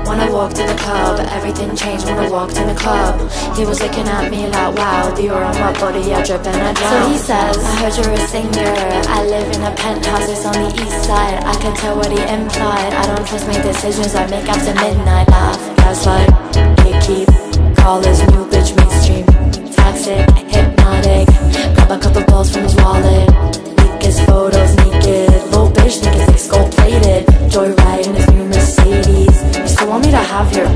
When I walked in the club, everything changed when I walked in the club. He was looking at me like, wow, the aura on my body, I drip and I drown. So he says, I heard you're a singer, I live in a penthouse, it's on the east side. I can tell what he implied, I don't trust my decisions I make after midnight. Laugh, gaslight, gatekeep, call his new bitch mainstream. Toxic, hypnotic, grab a couple balls from his wallet. Leak his photos naked, little bitch niggas like skull plated. Joyride in his new Mercedes. You still want me to have your